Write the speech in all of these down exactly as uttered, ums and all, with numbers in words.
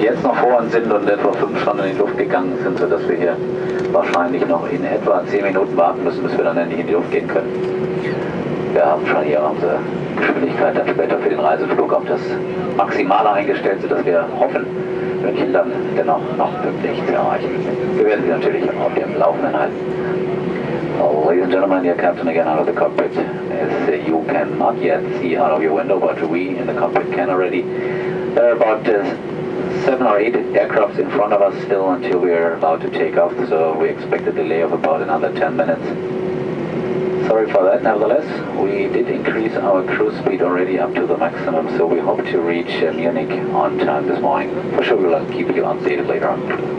jetzt noch vor uns sind und etwa fünf schon in die Luft gegangen sind, sodass wir hier wahrscheinlich noch in etwa zehn Minuten warten müssen, bis wir dann endlich in die Luft gehen können. Wir haben schon hier unsere Geschwindigkeit dann später für den Reiseflug auf das Maximale eingestellt, sodass wir hoffen, München dann dennoch noch pünktlich zu erreichen. Wir werden Sie natürlich auf dem Laufenden halten. Oh, ladies and gentlemen, your captain again out of the cockpit. As uh, you cannot yet see out of your window, but we in the cockpit can already. There are about uh, seven or eight aircrafts in front of us still until we are about to take off, so we expect a delay of about another ten minutes. Sorry for that, nevertheless, we did increase our cruise speed already up to the maximum, so we hope to reach uh, Munich on time this morning. For sure we will keep you updated later on.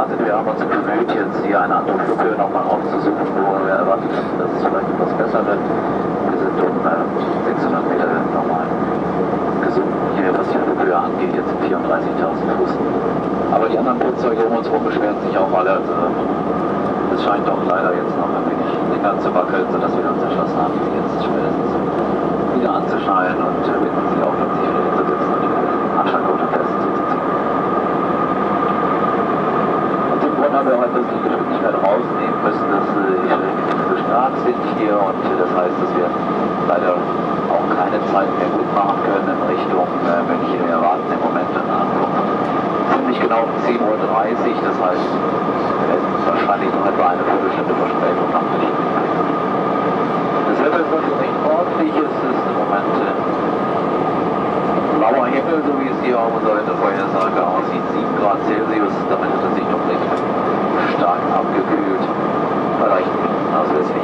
erwartet. Wir haben uns bemüht, jetzt hier eine andere Flughöhe nochmal aufzusuchen, wo wir erwartet hatten, dass es vielleicht etwas besser wird. Wir sind um äh, sechshundert Meter nochmal gesunken, hier was die Flughöhe angeht, jetzt vierunddreißigtausend Fuß. Aber die anderen Flugzeuge um uns herum beschweren sich auch alle. Also, es scheint doch leider jetzt noch ein wenig länger zu wackeln, sodass wir uns entschlossen haben, die jetzt spätestens wieder anzuschnallen und äh, bitten sie auch, sich wieder hinzusetzen und den Anschnallgurt fest zuzuziehen. Aus dem Grund haben wir auch etwas die Geschwindigkeit rausnehmen müssen, dass äh, die Strecken zu stark sind hier und äh, das heißt, dass wir leider auch keine Zeit mehr gut machen können in Richtung äh, München. Wir erwarten im Moment eine Ankunft ziemlich genau um zehn Uhr dreißig, das heißt, wir werden wahrscheinlich noch etwa eine Viertelstunde Verspätung nach München. Das Wetter ist wirklich recht ordentlich, es ist im Moment äh, blauer Himmel, so wie es hier auf unserer Wettervorhersage aussieht, sieben Grad Celsius, damit hat es sich noch recht stark abgekühlt, vielleicht auswärtslich.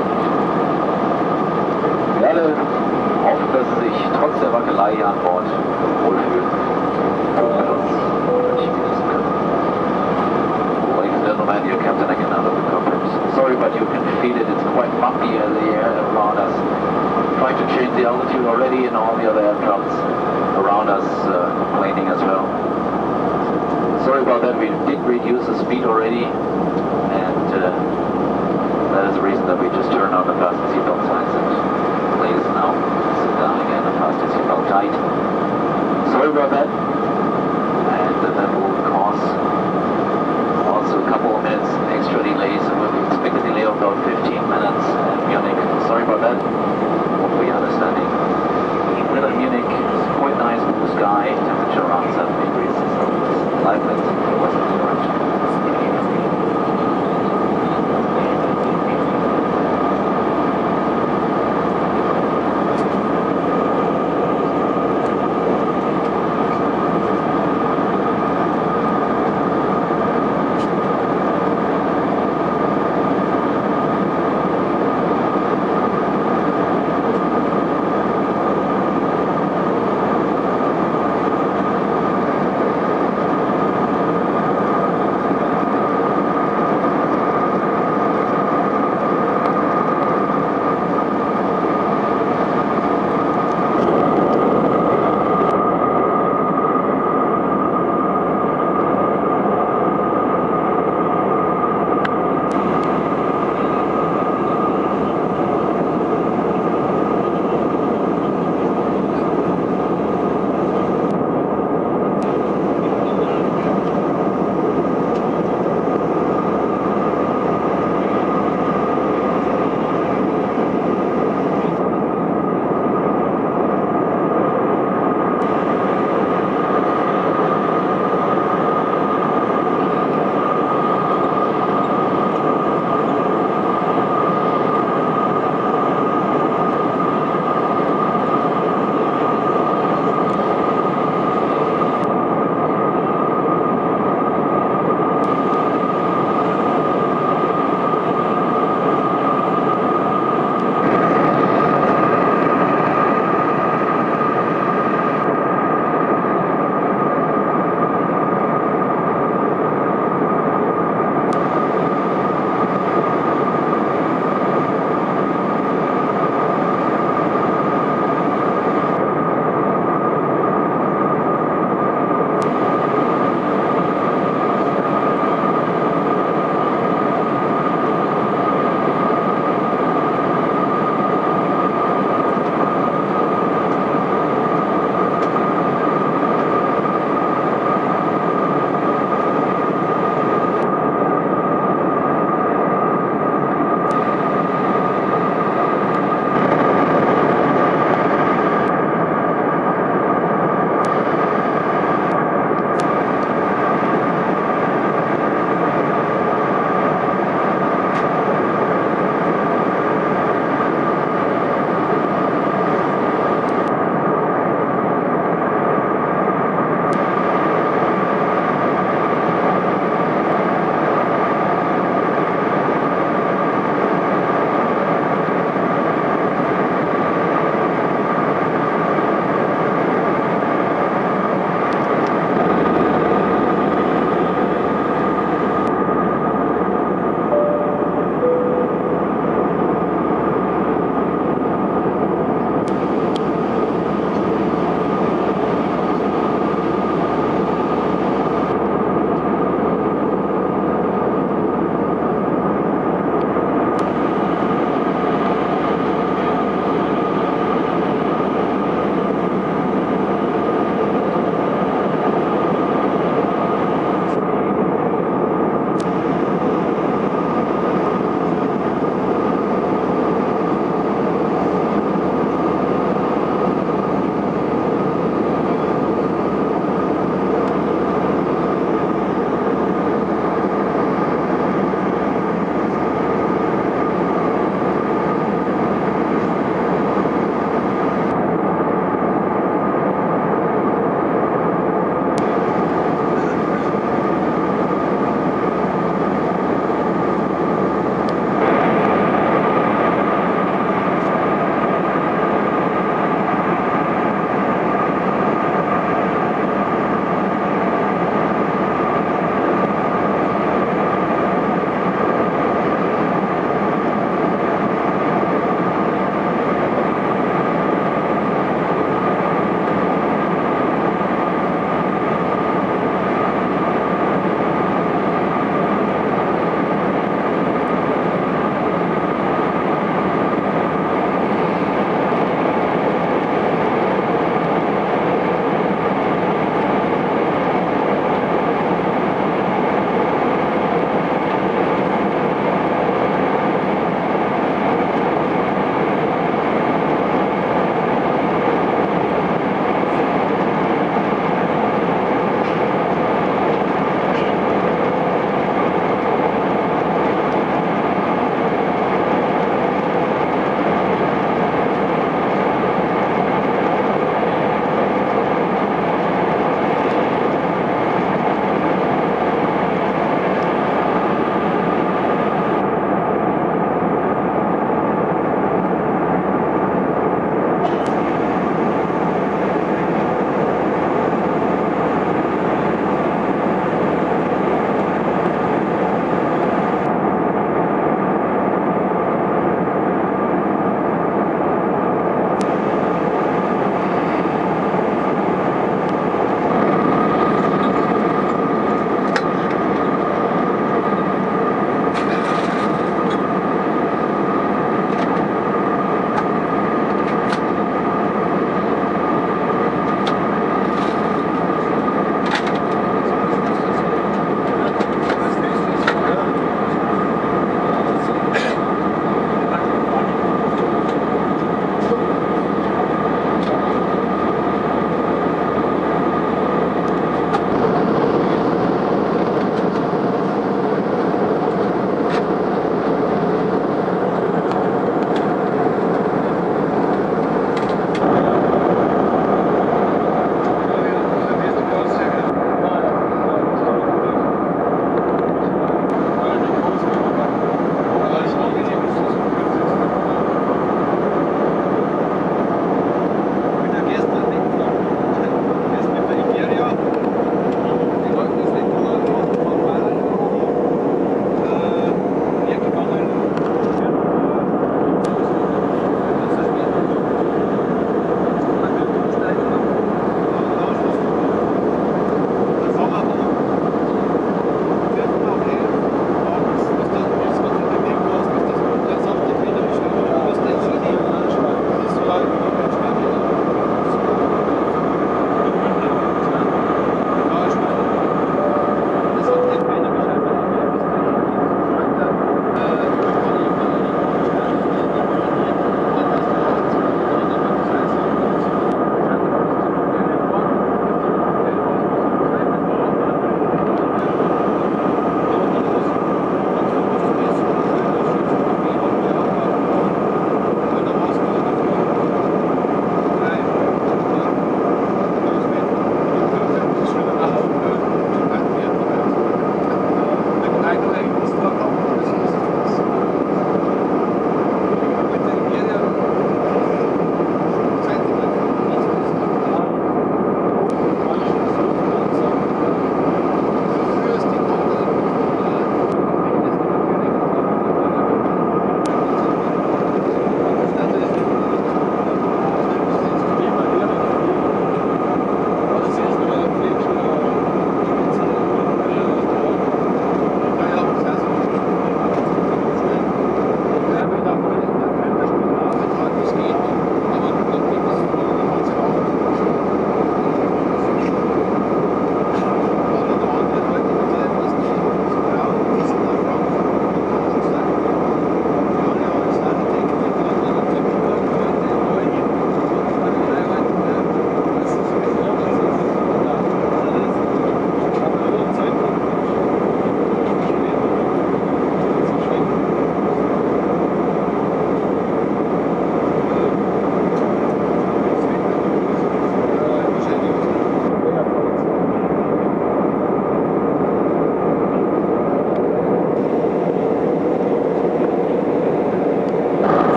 Wir alle hoffen, dass Sie sich trotz der Wackelei hier an Bord wohlfühlen und mit uns München genießen können. Ladies and gentlemen, your captain again out of the cockpit. Sorry, but you can feel it, it's quite bumpy in the air around us. Trying to change the altitude already and all the other aircrafts around us uh, complaining as well. Sorry about that, we did reduce the speed already and uh, that is the reason that we just turned on the fasten seatbelt signs and please now sit down again and fasten seatbelt tight. Sorry about that, and uh, that will cause also a couple of minutes extra delay, so we'll expect a delay of about fifteen minutes in Munich. Sorry about that, hopefully understanding. Weather in Munich is quite nice, blue sky, temperature around seven degrees, so live winds in the western direction.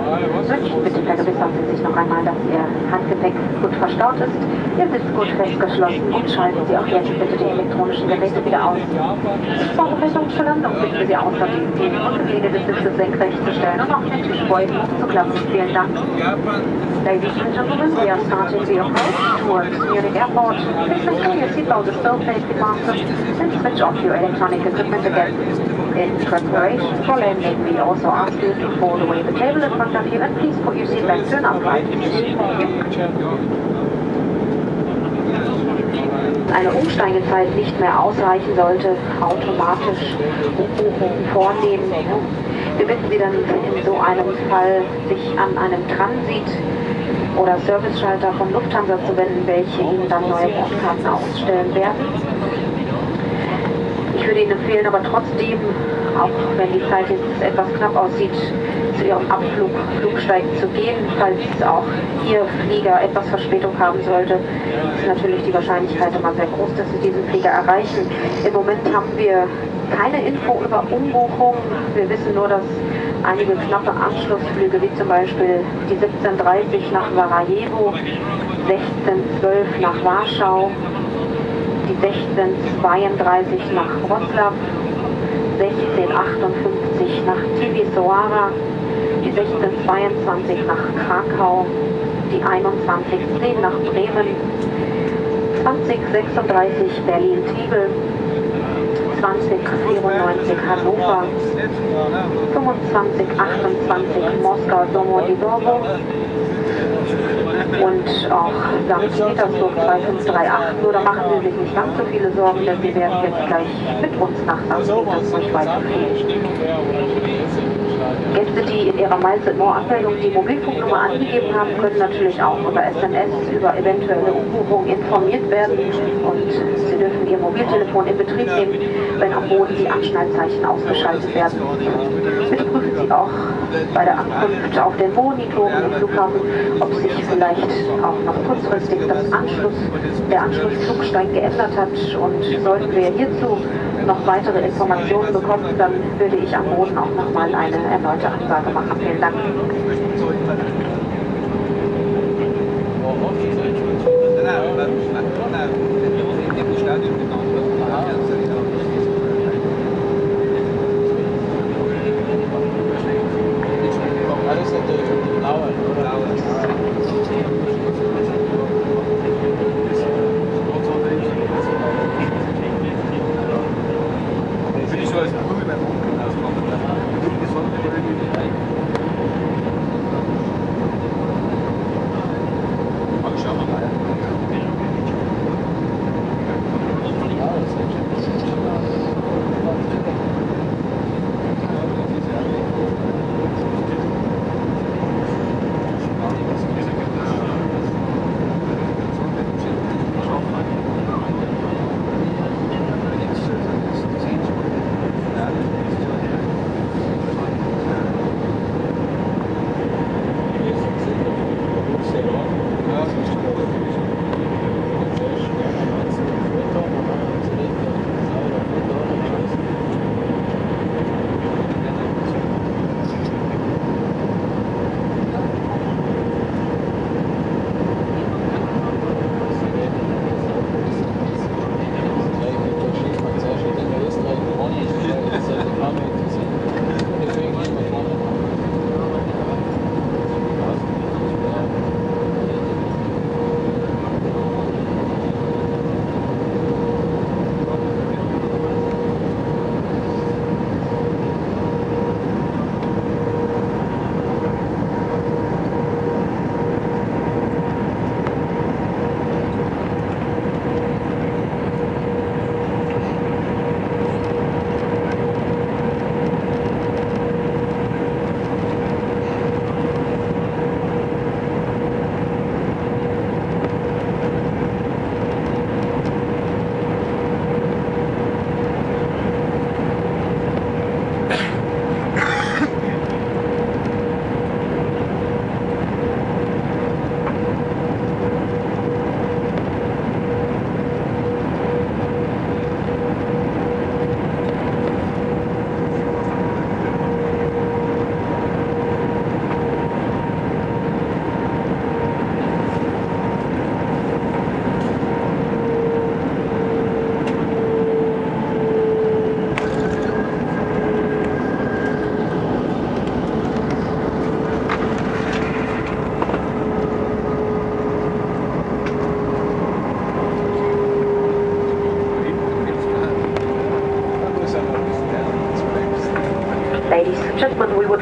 München, bitte vergewissern Sie sich noch einmal, dass Ihr Handgepäck gut verstaut ist, Ihr Sitz gut festgeschlossen und schalten Sie auch jetzt bitte die elektronischen Geräte wieder aus. Vorbereitung zur Landung bitten wir Sie außerdem, die Unterlege des Sitzes senkrecht zu stellen und auch den Tischbeutel hochzuklappen. Vielen Dank. Ladies and gentlemen, we are starting the approach towards Munich Airport. Please make sure your seatbelt is still safely fastened and switch off your electronic equipment again. In preparation for landing, we also ask you to fold away the table in front of you and please put your seat back to an upright position. Eine Umsteigezeit nicht mehr ausreichen sollte, automatisch Umbuchungen vornehmen. Wir bitten Sie dann in so einem Fall, sich an einem Transit oder Serviceschalter von Lufthansa zu wenden, welche Ihnen dann neue Bordkarten ausstellen werden. Ich würde Ihnen empfehlen, aber trotzdem, auch wenn die Zeit jetzt etwas knapp aussieht, zu Ihrem Abflug Flugsteig zu gehen, falls auch Ihr Flieger etwas Verspätung haben sollte, ist natürlich die Wahrscheinlichkeit immer sehr groß, dass Sie diesen Flieger erreichen. Im Moment haben wir keine Info über Umbuchungen. Wir wissen nur, dass einige knappe Anschlussflüge, wie zum Beispiel die siebzehn Uhr dreißig nach Sarajevo, sechzehn Uhr zwölf nach Warschau, die sechzehn Uhr zweiunddreißig nach Wroclaw, sechzehn Uhr achtundfünfzig nach Timisoara, die sechzehn Uhr zweiundzwanzig nach Krakau, die einundzwanzig Uhr zehn nach Bremen, zwanzig Uhr sechsunddreißig Berlin-Tegel, zwanzig Uhr vierundneunzig Hannover, fünfundzwanzig Uhr achtundzwanzig Moskau-Domodedowo und auch Sankt Petersburg zwei fünf drei acht. Nur da machen Sie sich nicht ganz so viele Sorgen, denn Sie werden jetzt gleich mit uns nach Sankt Petersburg weiterfliegen. Gäste, die in ihrer Miles and More Anmeldung die Mobilfunknummer angegeben haben, können natürlich auch über S M S über eventuelle Umbuchungen informiert werden und Sie dürfen Ihr Mobiltelefon in Betrieb nehmen, wenn am Boden die Anschnallzeichen ausgeschaltet werden. Bitte prüfen Sie auch bei der Ankunft auf den Monitoren im Flughafen, ob sich vielleicht auch noch kurzfristig das Anschluss, der Anschlussflugsteig geändert hat, und sollten wir hierzu noch weitere Informationen bekommen, dann würde ich am Boden auch nochmal eine erneute Ansage machen. Vielen Dank.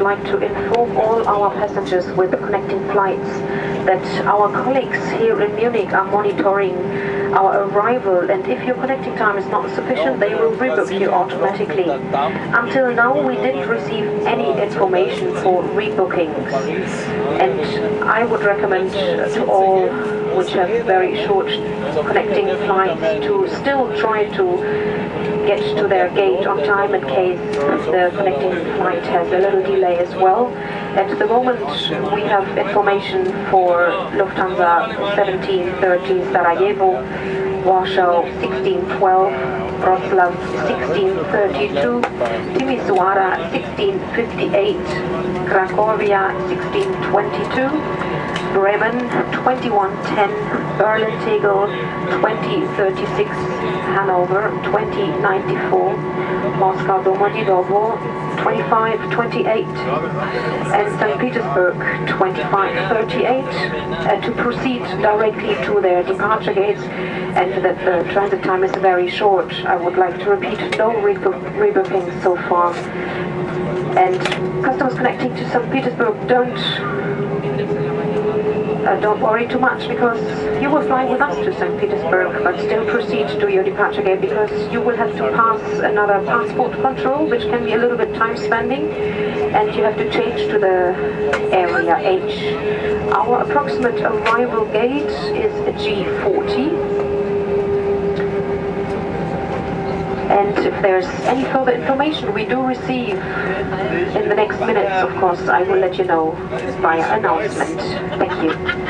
like to inform all our passengers with the connecting flights that our colleagues here in Munich are monitoring our arrival, and if your connecting time is not sufficient, they will rebook you automatically. Until now, we didn't receive any information for rebookings, and I would recommend to all which have very short connecting flights to still try to get to their gate on time in case the connecting flight has a little delay as well. At the moment we have information for Lufthansa seventeen thirty Sarajevo, Warsaw sixteen twelve, Wroclaw sixteen thirty-two, Timisoara sixteen fifty-eight, Cracovia sixteen twenty-two, Bremen twenty-one ten, Berlin Tegel twenty thirty-six, Hanover twenty ninety-four, Moscow Domodedovo twenty-five twenty-eight, and Saint Petersburg twenty-five thirty-eight, uh, to proceed directly to their departure gates, and that the transit time is very short. I would like to repeat, no rebook, rebooking so far. And customers connecting to Saint Petersburg, don't Uh, don't worry too much, because you will fly with us to Saint Petersburg, but still proceed to your departure gate, because you will have to pass another passport control, which can be a little bit time spending, and you have to change to the area H. Our approximate arrival gate is G forty. And if there's any further information we do receive in the next minutes, of course, I will let you know via announcement. Thank you.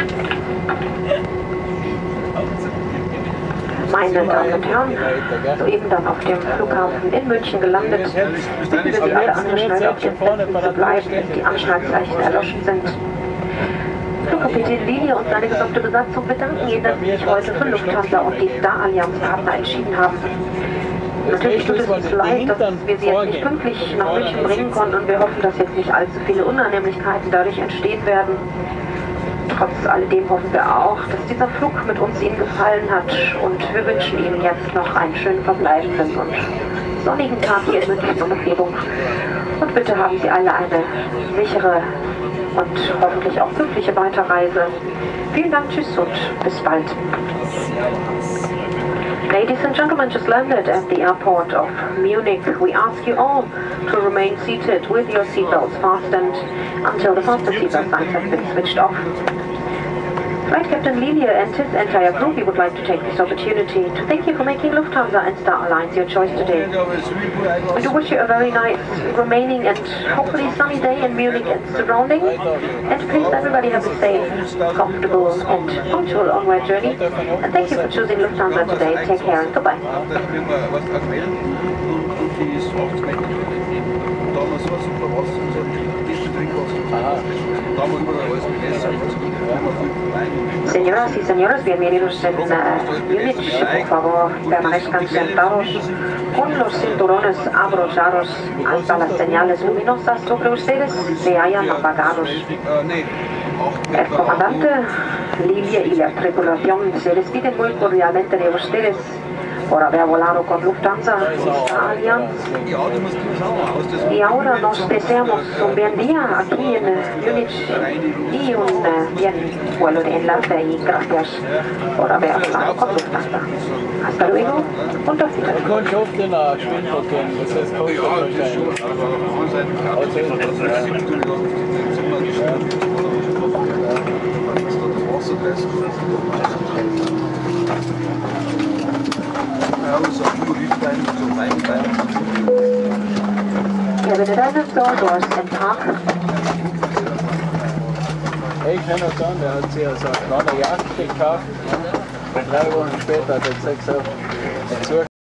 Meine Damen und Herren, soeben dann auf dem Flughafen in München gelandet, bitten wir Sie alle Angeschnallt zu bleiben, wenn die Anschnallzeichen erloschen sind. Flugkapitän Linie und seine gesamte Besatzung bedanken Ihnen, dass Sie sich heute für Lufthansa und die Star-Allianz-Partner entschieden haben. Natürlich tut es uns leid, dass wir Sie jetzt nicht pünktlich nach München bringen konnten, und wir hoffen, dass jetzt nicht allzu viele Unannehmlichkeiten dadurch entstehen werden. Trotz alledem hoffen wir auch, dass dieser Flug mit uns Ihnen gefallen hat, und wir wünschen Ihnen jetzt noch einen schönen verbleibenden und sonnigen Tag hier in München und Umgebung. Und bitte haben Sie alle eine sichere und hoffentlich auch pünktliche Weiterreise. Vielen Dank, tschüss und bis bald. Ladies and gentlemen, just landed at the airport of Munich. We ask you all to remain seated with your seatbelts fastened until the fasten seatbelt signs have been switched off. Flight Captain Lilie and his entire crew, we would like to take this opportunity to thank you for making Lufthansa and Star Alliance your choice today. We do wish you a very nice remaining and hopefully sunny day in Munich and surrounding. And please, everybody have a safe, comfortable and punctual onward journey. And thank you for choosing Lufthansa today. Take care and goodbye. Señoras y señores, bienvenidos en uh, Múnich. Por favor, permanezcan sentados con los cinturones abrochados hasta las señales luminosas sobre ustedes se hayan apagados. El comandante Lilie y la tripulación se despiden muy cordialmente de ustedes por haber volado con Lufthansa y Star Alliance. Y ahora nos deseamos un buen día aquí en Múnich y un uh, bien vuelo de enlace, y gracias por haber volado con Lufthansa. Hasta luego und auf Wiedersehen. Ja, bitte dann ist Door Doors im Park. Ich kann noch sagen, der hat sich also eine kleine Yacht gekauft. Drei Wochen später hat er gesagt, so,